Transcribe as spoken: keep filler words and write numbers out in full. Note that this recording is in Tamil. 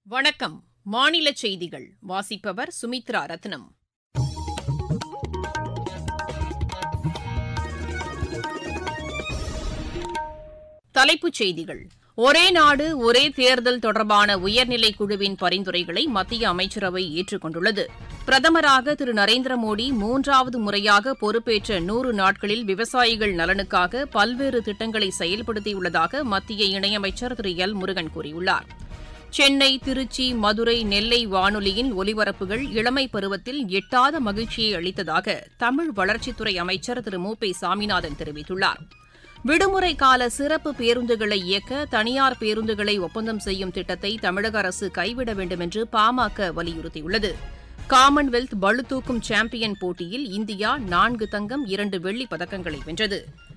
வணக்கம். மாநில செய்திகள் வாசிப்பவர் சுமித்ரா ரத்னம். தலைப்புச் செய்திகள். ஒரே நாடு ஒரே தேர்தல் தொடர்பான உயர்நிலைக் குழுவின் பரிந்துரைகளை மத்திய அமைச்சரவை ஏற்றுக் கொண்டுள்ளது. பிரதமராக திரு நரேந்திர மோடி மூன்றாவது முறையாக பொறுப்பேற்ற நூறு நாட்களில் விவசாயிகள் நலனுக்காக பல்வேறு திட்டங்களை செயல்படுத்தியுள்ளதாக மத்திய இணையமைச்சர் திரு எல் முருகன் கூறியுள்ளார். சென்னை, திருச்சி, மதுரை, நெல்லை வானொலியின் ஒலிபரப்புகள் இளமை பருவத்தில் எட்டாத மகிழ்ச்சியை அளித்ததாக தமிழ் வளர்ச்சித்துறை அமைச்சர் திரு மு பி சாமிநாதன் தெரிவித்துள்ளார். விடுமுறை கால சிறப்பு பேருந்துகளை இயக்க தனியார் பேருந்துகளை ஒப்பந்தம் செய்யும் திட்டத்தை தமிழக அரசு கைவிட வேண்டும் என்று பாமக வலியுறுத்தியுள்ளது. காமன்வெல்த் பளுதூக்கும் சாம்பியன் போட்டியில் இந்தியா நான்கு தங்கம் இரண்டு வெள்ளிப் பதக்கங்களை வென்றது.